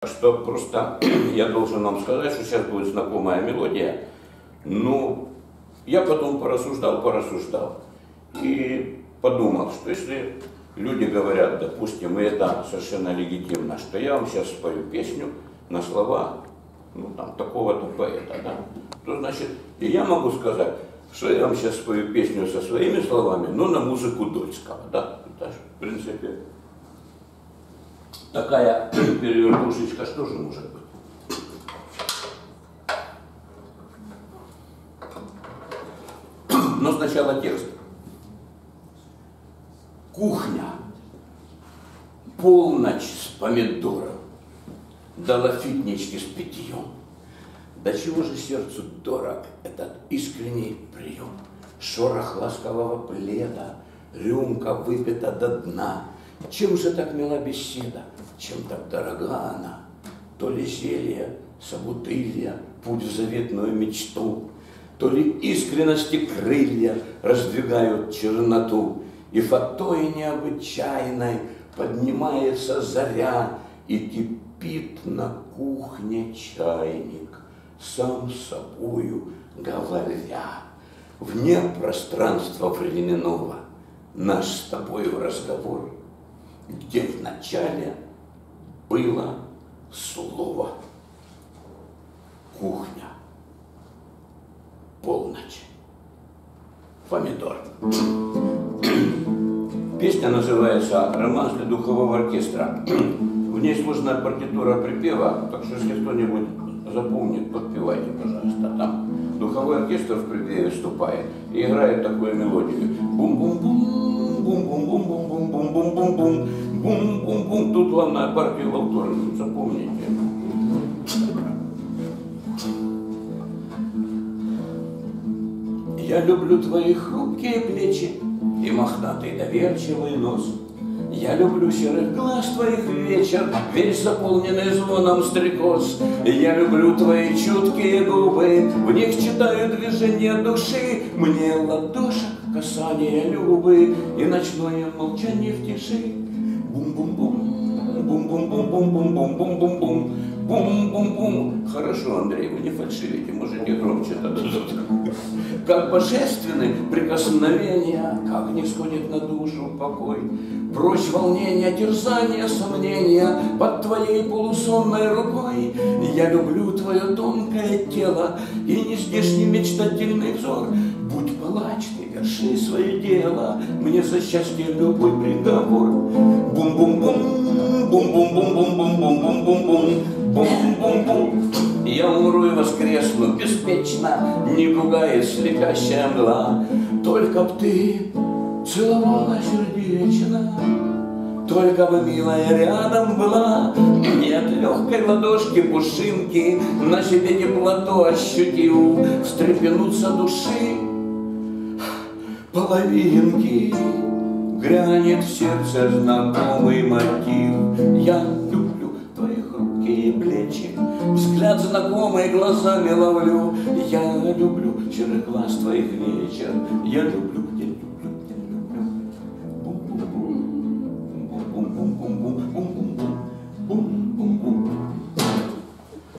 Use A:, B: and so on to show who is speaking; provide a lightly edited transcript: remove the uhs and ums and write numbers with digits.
A: Что просто я должен вам сказать, что сейчас будет знакомая мелодия. Ну, я потом порассуждал и подумал, что если люди говорят, допустим, и это совершенно легитимно, что я вам сейчас спою песню на слова, ну, там, такого-то поэта, да, то значит, и я могу сказать, что я вам сейчас спою песню со своими словами, но на музыку Дольского, да, это же, в принципе, такая перевертушечка, что же может быть? Но сначала текст. Кухня, полночь с помидором, да лафитнички с питьем. До чего же сердцу дорог этот искренний прием? Шорох ласкового пледа, рюмка выпита до дна. Чем же так мила беседа, чем так дорога она? То ли зелье, собутылья, путь в заветную мечту, то ли искренности крылья раздвигают черноту, и фатой необычайной поднимается заря, и кипит на кухне чайник, сам с собою говоря. Вне пространства временного наш с тобою разговор, где вначале было слово. Кухня, полночь, помидор. Песня называется «Романс для духового оркестра». В ней сложная партитура припева, так что если кто-нибудь запомнит, подпевайте, пожалуйста. Там духовой оркестр в припеве вступает и играет такую мелодию. Бум-бум-бум, бум-бум-бум-бум-бум-бум-бум-бум, бум-бум-бум. Тут главная партия волторна, запомните. Я люблю твои хрупкие плечи и мохнатый доверчивый нос. Я люблю серых глаз твоих вечер, весь заполненный звоном стрекоз. Я люблю твои чуткие губы, в них читаю движение души. Мне ладошек касание любы и ночное молчание в тиши. Бум-бум-бум, бум-бум-бум-бум-бум-бум-бум-бум, бум-бум-бум. Хорошо, Андрей, вы не фальшивите, можете громче. Как божественны прикосновения, как не сходит на душу покой. Прочь волнения, терзания, сомнения под твоей полусонной рукой. Я люблю твое тонкое тело и нездешний мечтательный взор. Будь палач, ты верши свое дело, мне за счастье любой приговор. Бум-бум-бум, бум-бум-бум-бум-бум-бум-бум-бум, бум-бум-бум. Я умру и воскресну беспечно, не пугает слепящая мгла. Только б ты целовала сердечно, только бы, милая, рядом была. Нет легкой ладошки пушинки, на себе теплоту ощутил, встрепенутся души половинки, грянет в сердце знакомый мотив. Я люблю твои хрупкие плечи, взгляд знакомый глазами ловлю. Я люблю серых глаз твоих вечер, я люблю